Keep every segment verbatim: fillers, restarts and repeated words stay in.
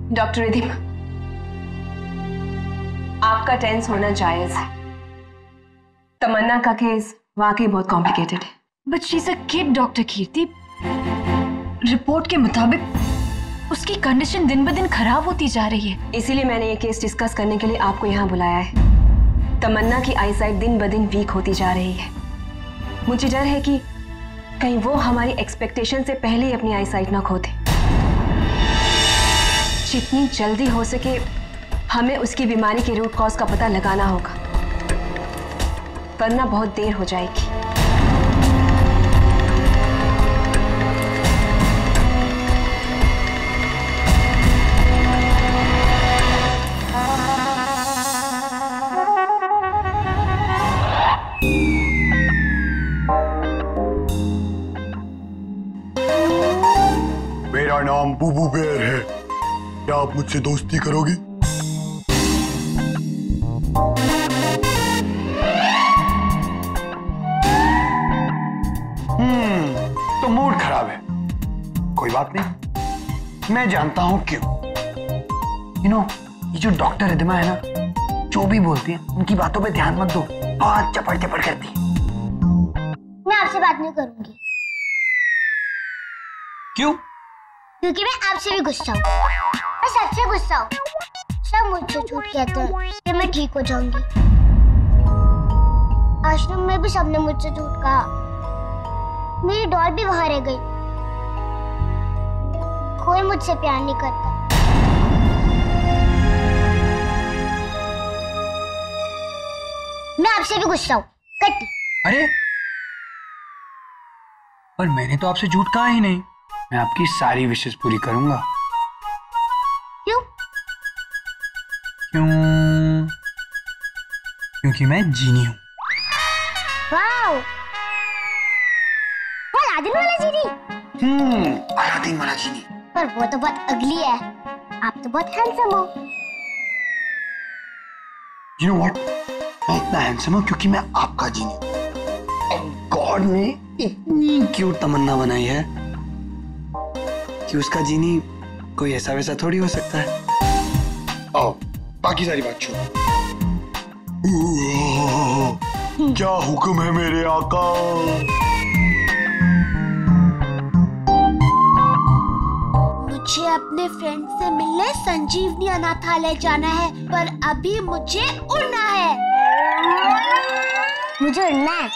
Doctor Ridhima, आपका tense होना जायज है। तमन्ना का केस वाकई बहुत कॉम्प्लिकेटेड है। But she is a kid doctor Kirti. Report के मुताबिक उसकी कंडीशन दिन ब दिन खराब होती जा रही है। इसीलिए मैंने ये केस डिस्कस करने के लिए आपको यहाँ बुलाया है। तमन्ना की आईसाइट दिन ब दिन वीक होती जा रही है। मुझे डर है कि कहीं वो हमारी एक्सपेक्टेशन से पहले ही अपनी आईसाइट ना खो दे। जितनी जल्दी हो सके हमें उसकी बीमारी के रूट कॉज का पता लगाना होगा, वरना बहुत देर हो जाएगी। मेरा नाम बूबू बेर है। क्या आप मुझसे दोस्ती करोगी? हम्म तो मूड खराब है। कोई बात नहीं, मैं जानता हूं क्यों। यू नो, ये जो डॉक्टर रिधिमा है ना, जो भी बोलती है उनकी बातों पे ध्यान मत दो, बहुत चपड़ चपड़ करती है। मैं आपसे बात नहीं करूंगी। क्यों? क्योंकि मैं आपसे भी गुस्सा हूँ। मैं सबसे गुस्सा हूँ। सब मुझसे झूठ कहते हैं कि मैं ठीक हो जाऊंगी। आश्रम में भी सबने मुझसे झूठ कहा। मेरी डॉल भी वहां रह गई। कोई मुझसे प्यार नहीं करता। मैं आपसे भी गुस्सा हूँ। कट। अरे, पर मैंने तो आपसे झूठ कहा ही नहीं। मैं आपकी सारी विशेष पूरी करूंगा। क्यों? क्यों? क्योंकि मैं जीनी हूँ। वाओ, वो अलादीन वाला जीनी। हम्म, अलादीन वाला जीनी। पर वो तो बहुत अगली है। आप तो बहुत हैंडसम हो। You know what? मैं इतना हैंडसम हूँ क्योंकि मैं आपका जीनी हूँ। गॉड ने इतनी क्यूट तमन्ना बनाई है कि उसका जीनी कोई ऐसा वैसा थोड़ी हो सकता है। आओ, बाकी सारी बात छोड़ो। क्या हुक्म है मेरे आका? मुझे अपने फ्रेंड से मिलने संजीवनी अनाथालय जाना है, पर अभी मुझे उड़ना है। मुझे उड़ना है।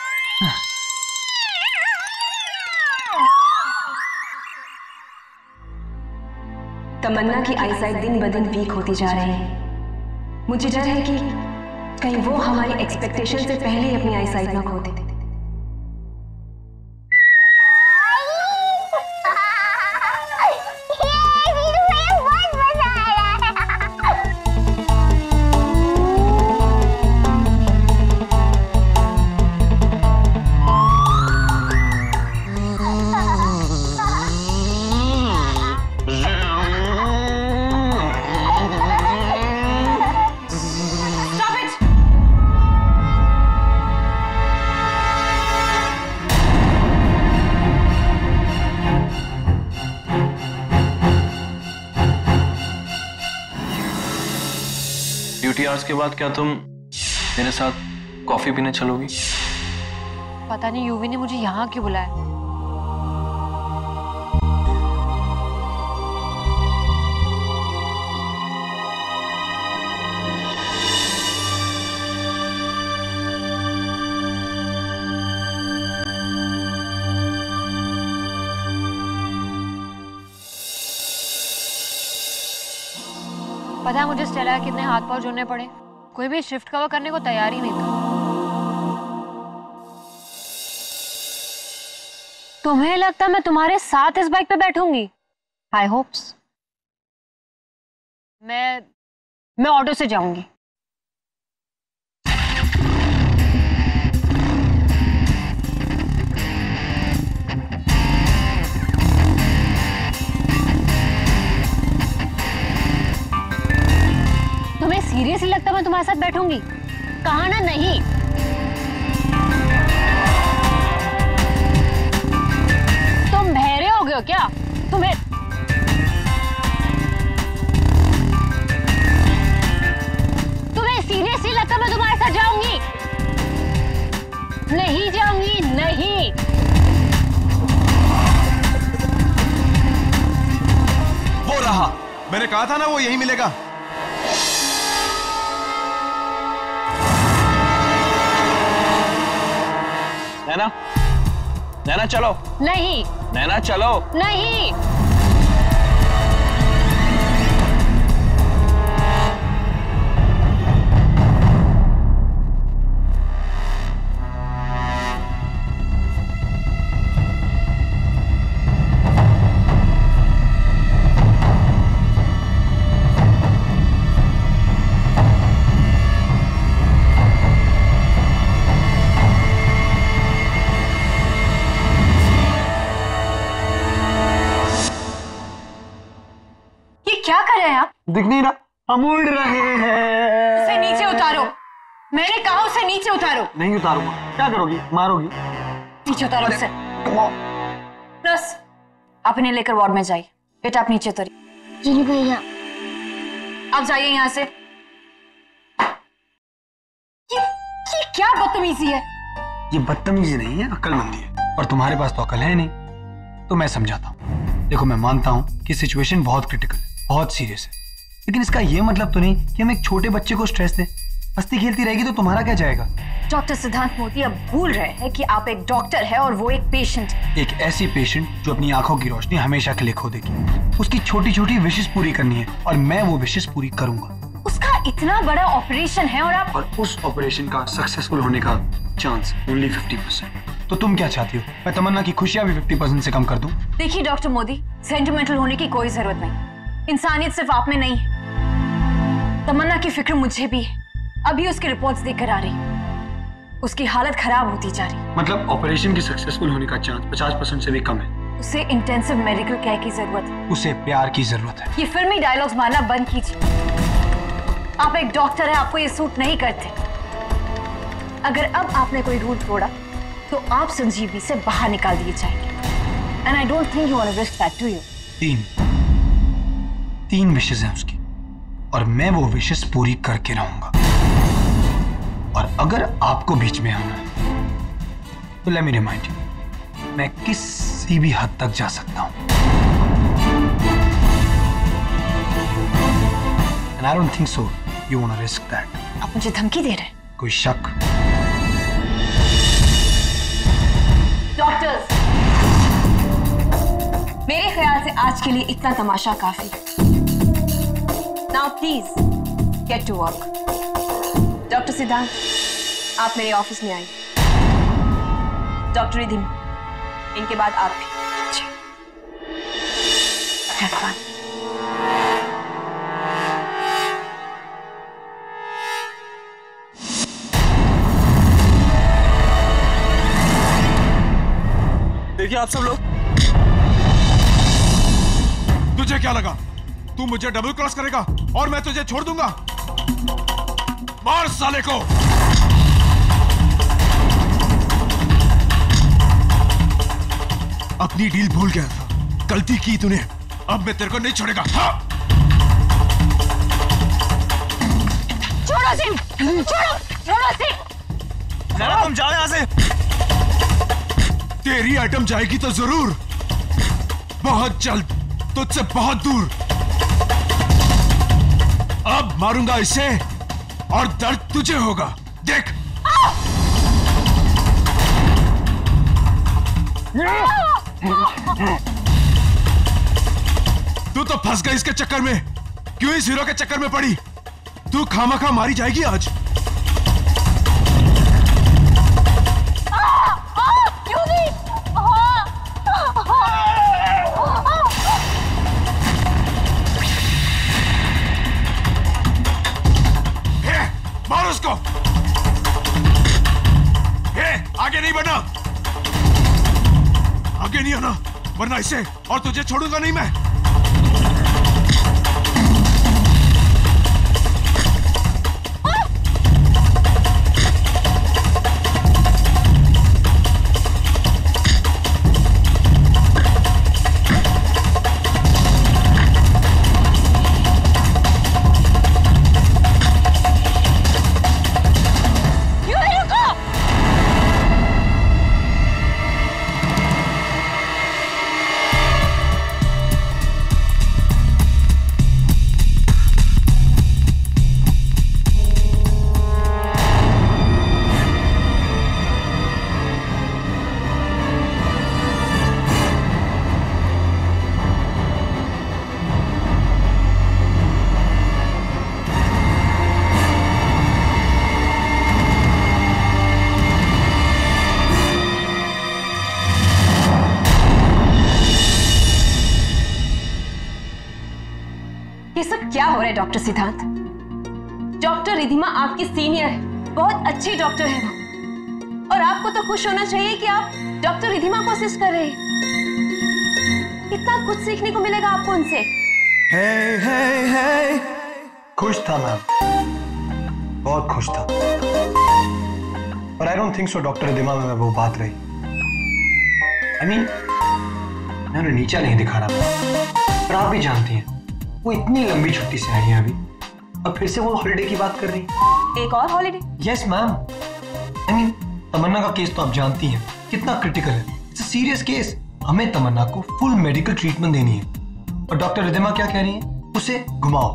तमन्ना की आईसाइट दिन ब दिन वीक होती जा रही है। मुझे डर है कि कहीं वो हमारी एक्सपेक्टेशन से पहले ही अपनी आईसाइट ना खो दे। ड्यूटी आवर्स के बाद क्या तुम मेरे साथ कॉफी पीने चलोगी? पता नहीं यूवी ने मुझे यहाँ क्यों बुलाया। पता है मुझे स्टेला के कितने हाथ पांव जोड़ने पड़े। कोई भी शिफ्ट कवर करने को तैयार ही नहीं था। तुम्हें लगता मैं तुम्हारे साथ इस बाइक पे बैठूंगी? आई होप्स। मैं मैं ऑटो से जाऊंगी। तुम्हें सीरियसली लगता मैं तुम्हारे साथ बैठूंगी? कहा ना नहीं। तुम बहरे हो गए हो क्या? तुम्हें मैंने कहा था ना वो यहीं मिलेगा। नैना, नैना चलो। नहीं। नैना चलो। नहीं। क्या कर रहे हैं आप? दिख नहीं रहा, हम उड़ रहे हैं। उसे नीचे उतारो। मैंने कहा उसे नीचे उतारो। नहीं उतारूंगा। क्या करोगी? मारोगी? नीचे उतारो उसे। नर्स, आप इन्हें लेकर वार्ड में जाइए। बेटा आप नीचे उतरिए। जी भैया। आप जाइए यहाँ से। ये, ये क्या बदतमीजी है? ये बदतमीजी नहीं है, अक्लमंदी है। और तुम्हारे पास तो अकल है नहीं, तो मैं समझाता हूँ। देखो मैं मानता हूँ कि सिचुएशन बहुत क्रिटिकल है, बहुत सीरियस है, लेकिन इसका ये मतलब तो नहीं कि हम एक छोटे बच्चे को स्ट्रेस दें। हंसती खेलती रहेगी तो तुम्हारा क्या जाएगा? डॉक्टर सिद्धांत मोदी अब भूल रहे हैं कि आप एक डॉक्टर हैं और वो एक पेशेंट। एक ऐसी पेशेंट जो अपनी आंखों की रोशनी हमेशा के लिए खो देगी। उसकी छोटी छोटी विशेष पूरी करनी है और मैं वो विशेष पूरी करूंगा। उसका इतना बड़ा ऑपरेशन है और आप और उस ऑपरेशन का सक्सेसफुल होने का चांस ओनली फिफ्टी परसेंट। तो तुम क्या चाहती हो? मैं तमन्ना की खुशियां भी फिफ्टी परसेंट से कम कर दूं? देखिए डॉक्टर मोदी, सेंटिमेंटल होने की कोई जरूरत नहीं। इंसानियत सिर्फ आप में नहीं है, तमन्ना की फिक्र मुझे भी है। अभी उसकी रिपोर्ट्स देखकर आ रही, उसकी हालत खराब होती जा रही। मतलब ऑपरेशन की सक्सेसफुल होने का चांस पचास परसेंट से भी कम है। उसे इंटेंसिव मेडिकल केयर की जरूरत है। उसे प्यार की जरूरत है। ये फिल्मी डायलॉग्स मारना बंद कीजिए। आप एक डॉक्टर है, आपको ये सूट नहीं करते। अगर अब आपने कोई रूल तोड़ा तो आप संजीवनी से बाहर निकाल दिए जाएंगे। And I don't think you want to risk that, do you? तीन तीन विशेष हैं उसकी और मैं वो विशेष पूरी करके रहूंगा। और अगर आपको बीच में आना है तो लेट मी रिमाइंड यू, मैं किसी भी हद तक जा सकता हूं। And I don't think so you want to risk that. आप मुझे धमकी दे रहे हैं? कोई शक? डॉक्टर्स, मेरे ख्याल से आज के लिए इतना तमाशा काफी है। Now please get to work. Doctor Siddhant, आप मेरे ऑफिस में आइए। डॉक्टर रिधिमा, इनके बाद आप भी। Have fun. देखिए आप सब लोग, तुझे क्या लगा तू मुझे डबल क्रॉस करेगा और मैं तुझे छोड़ दूंगा? मार साले को। अपनी डील भूल गया था, गलती की तूने, अब मैं तेरे को नहीं छोड़ेगा। हाँ? छोड़ो सिंह, छोड़ो, छोड़ो सिंह। नैना तुम जाओ यहां से। तेरी आइटम जाएगी तो जरूर, बहुत जल्द, तुझसे बहुत दूर। अब मारूंगा इसे और दर्द तुझे होगा, देख। तू तो फंस गई इसके चक्कर में। क्यों इस हीरो के चक्कर में पड़ी? तू खामखा मारी जाएगी आज। मारो उसको। हे, आगे नहीं बढ़ना, आगे नहीं आना, वरना इसे और तुझे छोड़ूंगा नहीं मैं। ये सब क्या हो रहा है डॉक्टर सिद्धांत? डॉक्टर रिधिमा आपकी सीनियर है, बहुत अच्छी डॉक्टर है वो, और आपको तो खुश होना चाहिए कि आप डॉक्टर रिधिमा को असिस्ट कर रहे हैं। कितना कुछ सीखने को मिलेगा आपको उनसे। hey, hey, hey. खुश था मैम, बहुत खुश था, पर I don't think so doctor Ridhima में वो बात रही। आई मीन मैं उन्हें नीचा नहीं दिखा रहा, पर आप भी जानती हैं वो इतनी लंबी छुट्टी से आई है अभी, और फिर से वो हॉलिडे की बात कर रही है। एक और holiday? Yes ma'am. I mean Tamanna का केस तो आप जानती हैं कितना क्रिटिकल है, इट्स अ सीरियस केस। हमें तमन्ना को फुल मेडिकल ट्रीटमेंट देनी है, और डॉक्टर रिधिमा क्या कह रही है, उसे घुमाओ,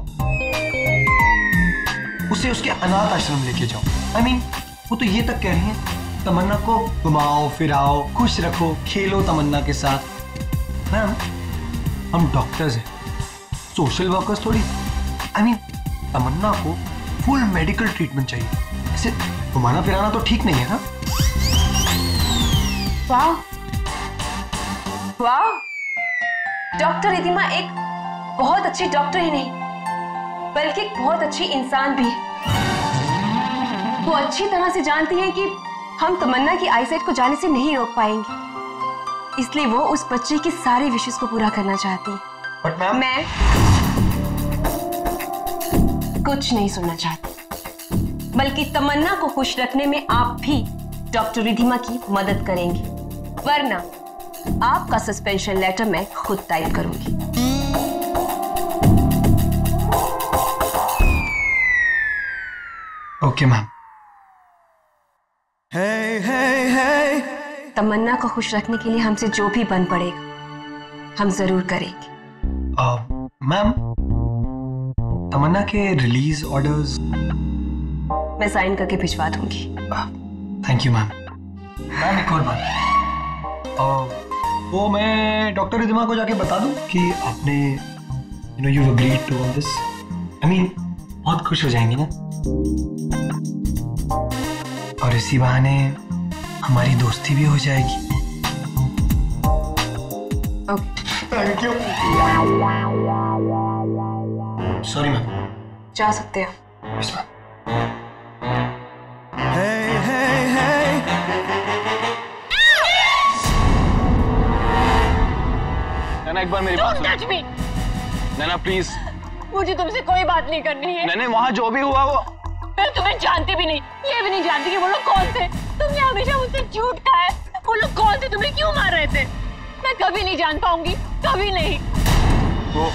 उसे उसके अनाथ आश्रम लेके जाओ। आई मीन वो तो ये तक कह रही है तमन्ना को घुमाओ फिराओ, खुश रखो, खेलो तमन्ना के साथ। मैम हम डॉक्टर्स हैं, सोशल वर्कर्स थोड़ी। आई मीन तमन्ना को फुल मेडिकल ट्रीटमेंट चाहिए, ऐसे घुमाना फिराना तो ठीक नहीं है ना। वाह वाह, डॉक्टर रिधिमा एक बहुत अच्छी डॉक्टर ही नहीं बल्कि एक बहुत अच्छी इंसान भी है। वो अच्छी तरह से जानती है कि हम तमन्ना की आईसाइट को जाने से नहीं रोक पाएंगे, इसलिए वो उस बच्चे की सारी विशेष को पूरा करना चाहती है। बट मैम मैं कुछ नहीं सुनना चाहती, बल्कि तमन्ना को खुश रखने में आप भी डॉक्टर रिधिमा की मदद करेंगी, वरना आपका सस्पेंशन लेटर मैं खुद टाइप करूंगी। Okay ma'am. hey, hey, hey. Tamanna को खुश रखने के लिए हमसे जो भी बन पड़ेगा हम जरूर करेंगे। मैम तमन्ना के रिलीज ऑर्डर्स मैं साइन करके भिजवा दूंगी। Thank you ma'am. मैम एक और बात, uh, वो मैं डॉक्टर रिधिमा को जाके बता दूं कि आपने you know you agreed to all this. I mean बहुत खुश हो जाएंगी ना, और इसी बहाने हमारी दोस्ती भी हो जाएगी। Okay thank you. Sorry ma'am. जा सकते हो। Yes ma'am. Hey, hey, hey. Naina एक बार मेरी बात सुनो। Touch me. नैना प्लीज। मुझे तुमसे कोई बात नहीं करनी है। नैना वहाँ जो भी हुआ वो मैं तुम्हें जानती भी नहीं, ये भी नहीं जानती कि वो लोग कौन थे। तुमने हमेशा मुझसे झूठ कहा है। वो लोग कौन थे, तुम्हें क्यों मार रहे थे? मैं कभी नहीं जान पाऊंगी, कभी नहीं। वो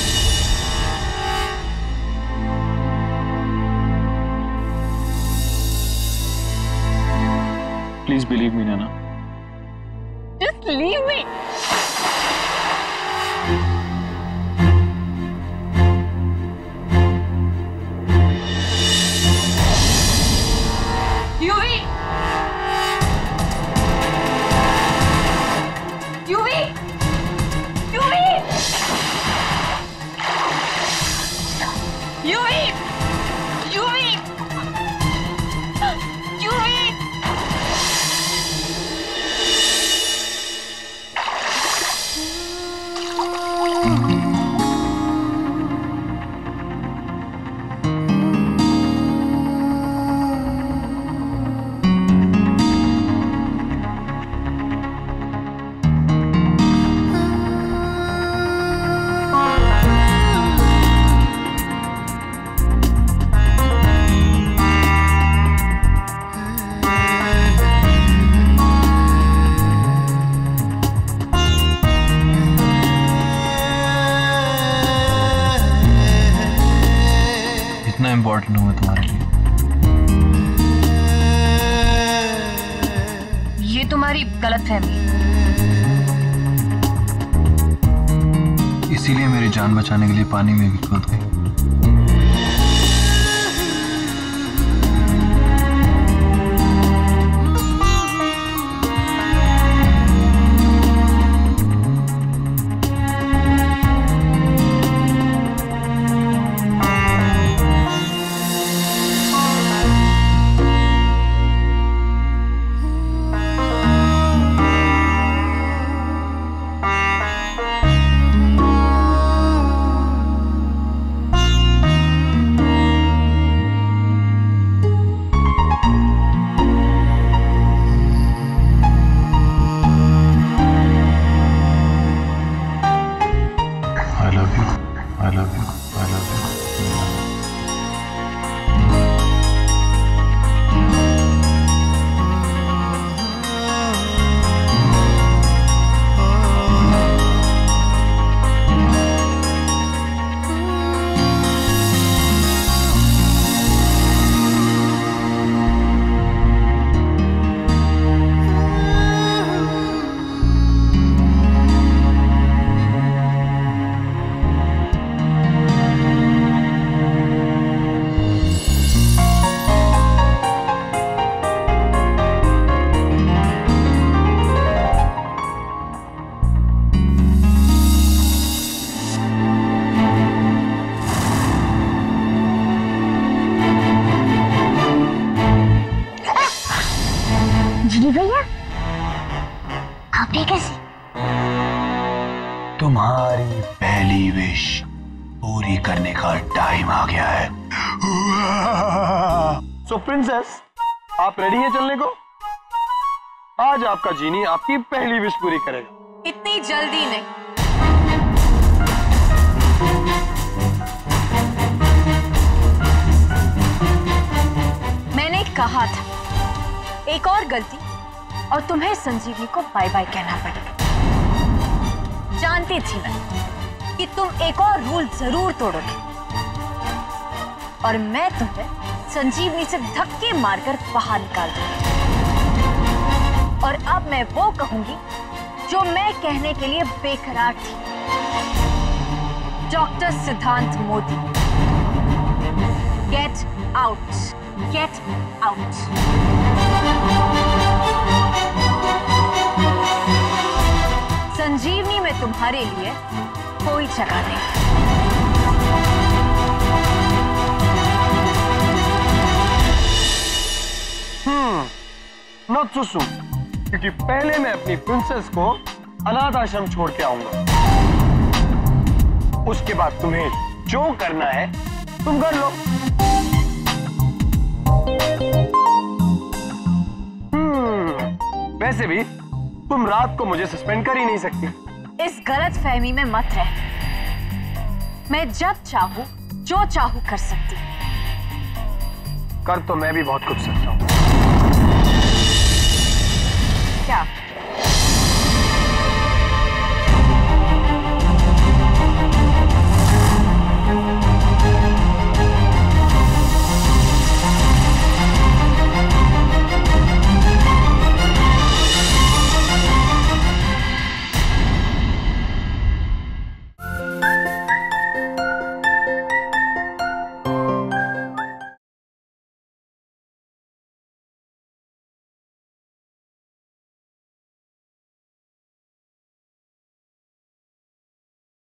please believe me Naina. Just leave me. Yuvi, Yuvi, Yuvi, Yuvi, Yuvi, Yuvi. इतना इम्पोर्टेंट हुआ तुम्हारे लिए। ये तुम्हारी गलतफहमी। इसीलिए मेरी जान बचाने के लिए पानी में भी कूद गई। तुम्हारी पहली विश पूरी करने का टाइम आ गया है। सो प्रिंसेस, आप रेडी हैं चलने को? आज आपका जीनी आपकी पहली विश पूरी करेगा। इतनी जल्दी नहीं। मैंने कहा था एक और गलती और तुम्हें संजीवनी को बाय बाय कहना पड़ेगा। जानती थी मैं कि तुम एक और रूल जरूर तोड़ोगे और मैं तुम्हें संजीवनी से धक्के मारकर बाहर निकाल दूंगी। और अब मैं वो कहूंगी जो मैं कहने के लिए बेकरार थी। Doctor Siddhant Modi, get out, get out. Sanjivani में तुम्हारे लिए कोई जगह नहीं। हम्म नॉट सो सून, क्योंकि पहले मैं अपनी प्रिंसेस को अनाथ आश्रम छोड़ के आऊंगा। उसके बाद तुम्हें जो करना है तुम कर लो। हम्म वैसे भी तुम रात को मुझे सस्पेंड कर ही नहीं सकती। इस गलत फहमी में मत रह। मैं जब चाहूं जो चाहूं कर सकती। कर तो मैं भी बहुत कुछ सकता हूं। क्या?